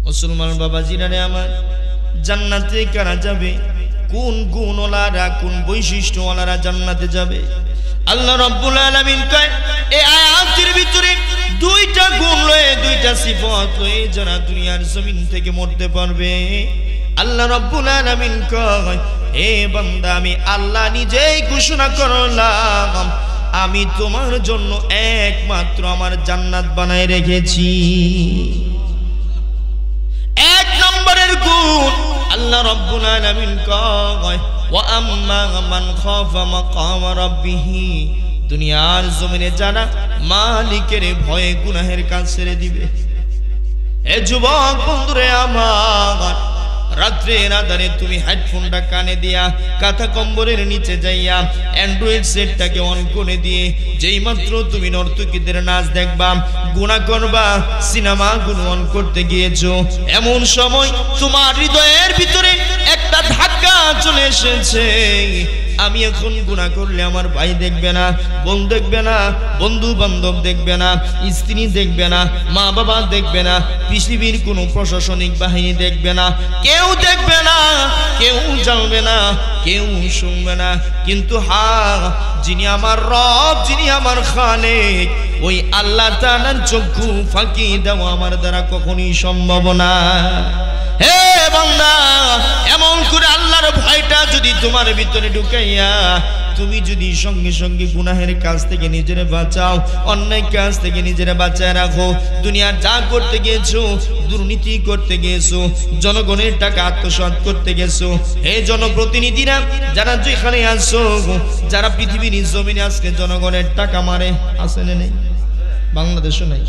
মুসলমান বাবাজিরা রে আমার, জান্নাতে কারা যাবে? কোন গুণওয়ালারা, কোন বৈশিষ্ট্যওয়ালারা জান্নাতে যাবে? আল্লাহ রাব্বুল আলামিন কয় এই আয়াতের ভিতরে দুইটা গুণ লয়ে, দুইটা সিফত লয়ে যারা দুনিয়ার জমিন থেকে মরতে পারবে। আল্লাহ রাব্বুল আলামিন কয় হে বান্দা, আমি আল্লাহ নিজেই ঘোষণা করলাম আমি তোমার জন্য একমাত্র আমার জান্নাত বানায় রেখেছি। এক নম্বরের গুণ আল্লাহ রাব্বুল আলামিন কয় ওয়া আম্মা মান খাফা মাকাম রাব্বিহি, দুনিয়ার জমিনে যারা মালিকের ভয়ে গুনাহের কাজ ছেড়ে দিবে। এ যুবক বন্ধুরে আমার, রাত্রে রাধারে তুমি হেডফোনটা কানে দিয়া কাঁথা কম্বলের নিচে যাইয়া অ্যান্ড্রয়েড সেটটাকে অন করে দিয়ে যেই মাত্র তুমি নর্তকীদের নাচ দেখবা, গুনাহ করবা, সিনেমা গুলো অন করতে গিয়েছো, এমন সময় তোমার হৃদয়ের ভিতরে একটা ধাক্কা চলে এসেছে। আমি এখন গুনাহ করলে আমার ভাই দেখবে না, বোন দেখবে না, বন্ধু বান্ধব দেখবে না, স্ত্রী দেখবে না, মা বাবা দেখবে না, পৃথিবীর কোনো প্রশাসনিক বাহিনী দেখবে না, কেউ দেখবে না, কেউ জানবে না, কেউ শুনবে না। কিন্তু যিনি আমার রব, যিনি আমার খালেক, ওই আল্লাহ তাআলার চক্ষু ফাঁকি দেওয়া আমার দ্বারা কখনোই সম্ভব না। হে বান্দা, এমন করে আল্লাহর ভয়টা যদি তোমার ভিতরে ঢুকাইয়া তুমি যদি সঙ্গে সঙ্গে গুনাহের কাজ থেকে নিজেরে বাঁচাও, অন্যায় কাজ থেকে নিজেরে বাঁচায় রাখো, দুনিয়ার যা করতে গিয়েছো, দুর্নীতি করতে গিয়েছো, জনগণের টাকা আত্মসাৎ করতে গেছো, এই জনপ্রতিনিধিরা যারা যেখানে আসো, যারা পৃথিবীর জমিনে আজকে জনগণের টাকা মারে, আছে না নেই? বাংলাদেশও নাই।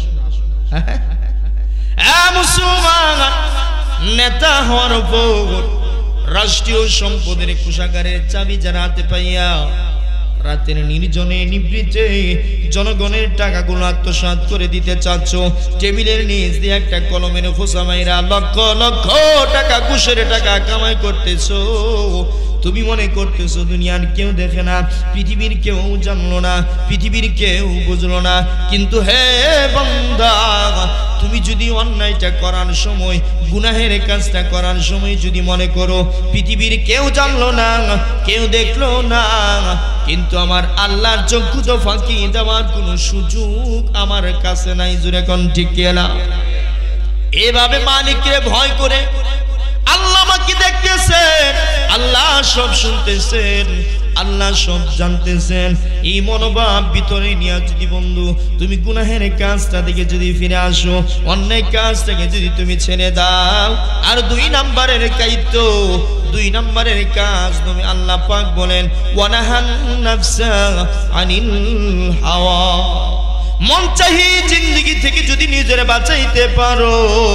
মুসলমান নেতা হওয়ার পর রাষ্ট্রীয় সম্পদের কোষাগারের চাবি যারা হাতে পাইয়া রাতের নির্জনে নিভৃতে জনগণের টাকাগুলো আত্মসাৎ করে দিতে চাচ্ছ, টেবিলের নিচ দিয়ে একটা কলমের খোসা মাইরা লক্ষ লক্ষ টাকা ঘুষের টাকা কামাই করতেছো। তুমি মনে করতেছো দুনিয়ার কেউ দেখে না, পৃথিবীর কেউ জানলো না, পৃথিবীর কেউ বুঝলো না। কিন্তু হে বান্দা, তুমি যদি অন্যায়টা করার সময়, গুনাহের কাজটা করার সময় যদি মনে করো পৃথিবীর কেউ জানলো না, কেউ দেখলো না, কিন্তু আমার আল্লাহর চক্ষু তো ফাঁকি দেওয়ার কোনো সুযোগ আমার কাছে নাই। জোরে কোন ঠিক না? এভাবে মালিককে ভয় করে আল্লাহ আমাকে দেখতেছেন, আল্লাহ সব শুনতেছেন, আল্লাহ সব জানতেছেন, এই মনোভাব ভিতরে নিয়ে যদি বন্ধু তুমি গুনাহের কাজটা থেকে যদি ফিরে আসো, অন্যায় কাজটাকে যদি তুমি ছেড়ে দাও, আর দুই নম্বরের দায়িত্ব, দুই নম্বরের কাজ তুমি আল্লাহ পাক বলেন ওয়ানাহান নাফসা আনিল হাওয়া, মন চাহি জিন্দেগি থেকে যদি নিজের বাঁচাইতে পারো,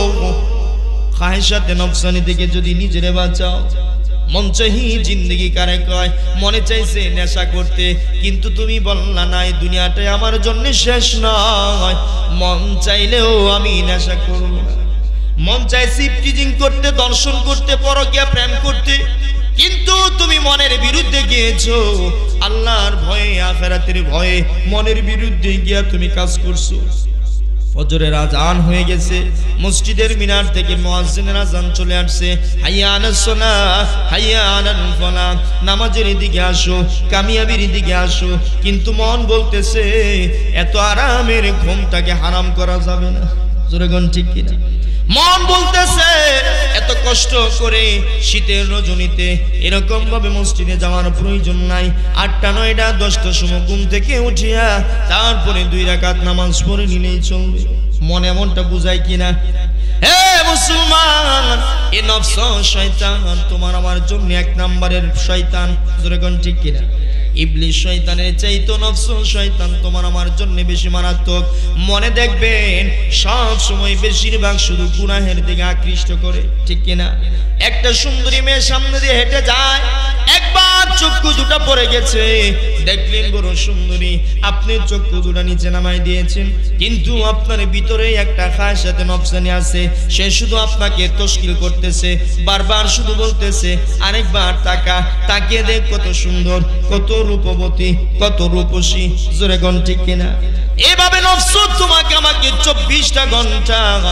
খায়সাতে নফসানি থেকে যদি নিজেরে বাঁচাও। মন চাহি জিন্দেগি কারে কয়? মনে চাইছে নেশা করতে, কিন্তু তুমি বললা না এই দুনিয়াটাই আমার জন্য শেষ নয়, মন চাইলেও আমি নেশা করব না। মন চাইছে ইফটিজিং করতে, দর্শন করতে, পরকীয়া প্রেম করতে, কিন্তু তুমি মনের বিরুদ্ধে গিয়েছো, আল্লাহর ভয়ে, আখিরাতের ভয়ে মনের বিরুদ্ধে গিয়া তুমি কাজ করছো। ফজরের আজান হয়ে গেছে, মসজিদের মিনার থেকে মুয়াজ্জিনের আজান চলে আসছে, হাইয়া আলাস সালাহ, হাইয়া আলাল ফালাহ, নামাজের দিকে আসো, কামিয়াবির দিকে আসো, কিন্তু মন বলতেছে এত আরামের ঘুমটাকে হারাম করা যাবে না। জোরে কোন ঠিক কিনা? মন বলতেছে এত কষ্ট করে শীতের রজনীতে এরকম ভাবে মসজিদে যাওয়ার প্রয়োজন নাই, 8টা 9টা 10টার সময় ঘুম থেকে উঠিয়া তারপরে 2 রাকাত নামাজ পড়ে নিলেই চলবে। মনে এমনটা বুঝায় কিনা? হে মুসলমান, এই নফস শয়তান তোমার আমার জন্য 1 নম্বরের শয়তান। জোরে কোন ঠিক কিনা? ইবলিস শয়তানের চাইতো নফস শয়তান তোমার আমার জন্য বেশি মারাত্মক। মনে দেখবেন সব সময় বেশিরভাগ শুধু গুনাহের দিকে আকৃষ্ট করে, ঠিক কিনা? একটা সুন্দরী মেয়ে সামনে দিয়ে হেঁটে যায়, একবার চক্ষু দুটা পড়ে গেছে, দেখলেন বড় সুন্দরী, আপনি চক্ষু দুটা নিচে নামাই দিয়েছেন, কিন্তু আপনার ভিতরে একটা খায়সাতে নফসানি আছে, সে শুধু আপনাকে তশকিল করতেছে, বারবার শুধু বলতেছে আরেকবার তাকা, তাকিয়ে দেখ কত সুন্দর, কত রূপবতী, কত রূপসী। জোরে কোন ঠিক কিনা? এভাবে নফস তোমাকে আমাকে 24টা ঘন্টা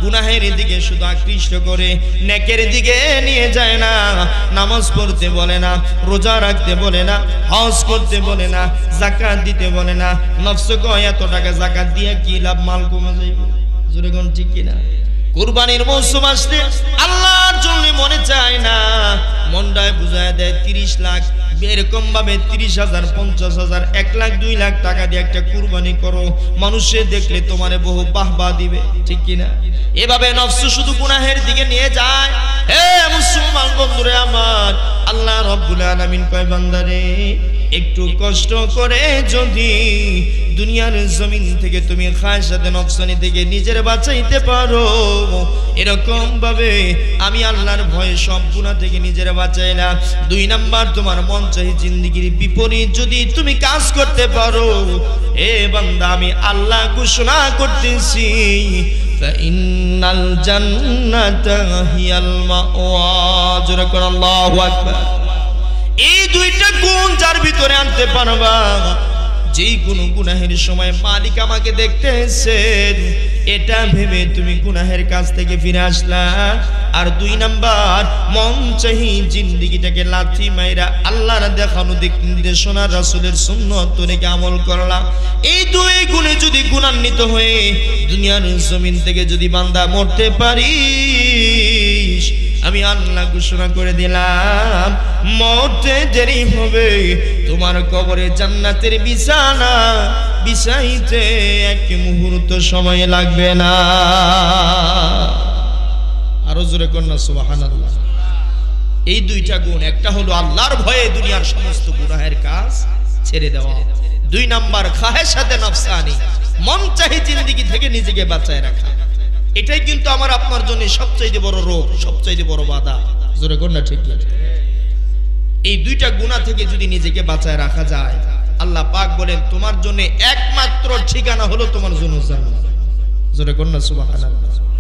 গুনাহের দিকে শুধু আকৃষ্ট করে, নেকের দিকে নিয়ে যায় না। নামাজ পড়তে বলে না, রোজা রাখতে বলে না, হজ করতে বলে না, যাকাত দিতে বলে না। নফস কয় এত টাকা যাকাত দিয়ে কি লাভ, মাল কমে যাইব। জোরে কোন ঠিক কিনা? কুরবানির মৌসুম আসলে আল্লাহর জন্য মনে চায় না, মনটায় বুঝায় দেয় 30 লাখ, এরকম ভাবে 30,000, 50,000, 1 লাখ, 2 লাখ টাকা দিয়ে একটা কুরবানি করো, মানুষে দেখলে তোমারে বহু বাহবা দিবে, ঠিক কিনা? এভাবে নফস শুধু গুনাহের দিকে নিয়ে যায়। হে মুসলমান বন্ধুরে আমার, আল্লাহ রাব্বুল আলামিন কয় বান্দারে, একটু কষ্ট করে যদি দুনিয়ার জমিন থেকে তুমি খায়সাতে নফসানি থেকে নিজের বাঁচাইতে পারো, এরকম ভাবে আমি আল্লাহর ভয়ে সব গুনাহ থেকে নিজের বাঁচাইলাম। 2 নাম্বার, তোমার মন চাহি জিন্দেগির বিপরীত যদি তুমি কাজ করতে পারো, এ বান্দা আমি আল্লাহ ঘোষণা করতেছি, ফাইনাল জান্নাতা হিয়াল মাওয়া। জোরে করে আল্লাহু আকবার। এই 2টা গুণ যার ভিতরে আনতে পারবা, যেই কোনো গুনাহের সময় মালিক আমাকে দেখতেছেন, এটা ভেবে তুমি গুনাহের কাছ থেকে ফিরে আসলা। আর 2 নাম্বার, মন চাহি জিন্দেগিটাকে লাথি মাইরা আল্লাহর দেখানো দিক নির্দেশনা, রাসূলের সুন্নাত তরিকে আমল করলা। এই 2 গুণে যদি গুণান্বিত হয়ে দুনিয়ার জমিন থেকে যদি বান্দা মরতে পারিস, আমি আল্লাহ ঘোষণা করে দিলাম, মরতে দেরি হবে, তোমার কবরে জান্নাতের বিছানা বিছাইতে 1 মুহূর্ত সময় লাগবে না। আরো জোরে কন্যা সুবহানাল্লাহ। এই 2টা গুণ, একটা হলো আল্লাহর ভয়ে দুনিয়ার সমস্ত গুনাহের কাজ ছেড়ে দেওয়া, 2 নাম্বার খাহেসাতে নফসানি, মন চাহি জিন্দেগি থেকে নিজেকে বাঁচায় রাখা। এটাই কিন্তু আমার আপনার জন্য সবচেয়ে বড় রোগ, সবচেয়ে বড় বাধা। জোরে কন্যা ঠিক না? এই 2টা গুনাহ থেকে যদি নিজেকে বাঁচায় রাখা যায়, আল্লাহ পাক বলেন তোমার জন্য একমাত্র ঠিকানা হলো তোমার জন্য জান্নাত। জোরে কন্যা সুবহানাল্লাহ।